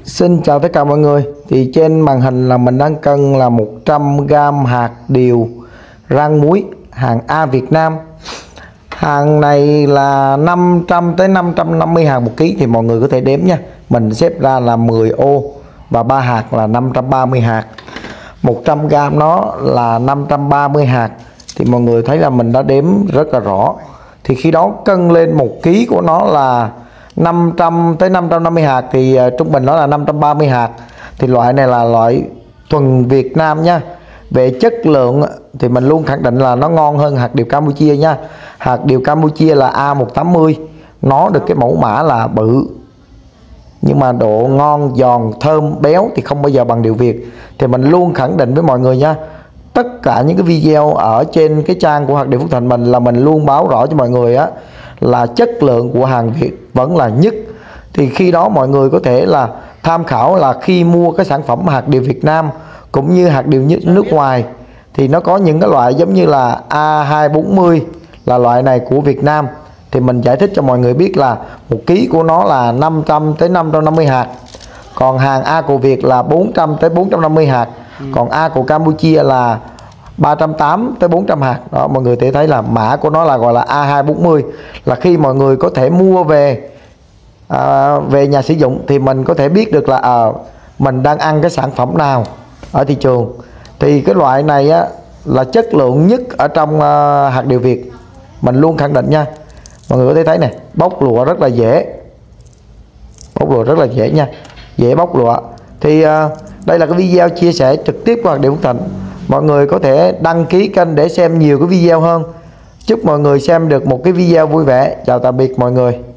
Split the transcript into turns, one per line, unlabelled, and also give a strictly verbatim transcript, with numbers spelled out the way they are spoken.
Xin chào tất cả mọi người. Thì trên màn hình là mình đang cân là một trăm gam hạt điều rang muối hàng A Việt Nam. Hàng này là năm trăm tới năm trăm năm mươi hạt một ký, thì mọi người có thể đếm nha. Mình xếp ra là mười ô và ba hạt là năm trăm ba mươi hạt. một trăm gam nó là năm trăm ba mươi hạt. Thì mọi người thấy là mình đã đếm rất là rõ. Thì khi đó cân lên một ký của nó là năm trăm tới năm trăm năm mươi hạt, thì uh, trung bình nó là năm trăm ba mươi hạt. Thì loại này là loại thuần Việt Nam nha. Về chất lượng thì mình luôn khẳng định là nó ngon hơn hạt điều Campuchia nha. Hạt điều Campuchia là A một tám mươi, nó được cái mẫu mã là bự, nhưng mà độ ngon, giòn, thơm, béo thì không bao giờ bằng điều Việt. Thì mình luôn khẳng định với mọi người nha, tất cả những cái video ở trên cái trang của hạt điều Phúc Thịnh mình là mình luôn báo rõ cho mọi người á, là chất lượng của hàng Việt vẫn là nhất. Thì khi đó mọi người có thể là tham khảo là khi mua cái sản phẩm hạt điều Việt Nam cũng như hạt điều nước ngoài, thì nó có những cái loại giống như là A hai bốn mươi là loại này của Việt Nam. Thì mình giải thích cho mọi người biết là một ký của nó là năm trăm tới năm trăm năm mươi hạt. Còn hàng A của Việt là bốn trăm tới bốn trăm năm mươi hạt. ừ. Còn A của Campuchia là ba trăm tám mươi tới bốn trăm hạt. Đó, mọi người thể thấy là mã của nó là gọi là A hai bốn mươi. Là khi mọi người có thể mua về à, về nhà sử dụng thì mình có thể biết được là à, mình đang ăn cái sản phẩm nào ở thị trường. Thì cái loại này á, là chất lượng nhất ở trong uh, hạt điều Việt. Mình luôn khẳng định nha. Mọi người có thể thấy này, bóc lụa rất là dễ. Bóc lụa rất là dễ nha. Dễ bóc lụa. Thì uh, đây là cái video chia sẻ trực tiếp của hạt điều Phúc Thịnh. Mọi người có thể đăng ký kênh để xem nhiều cái video hơn. Chúc mọi người xem được một cái video vui vẻ. Chào tạm biệt mọi người.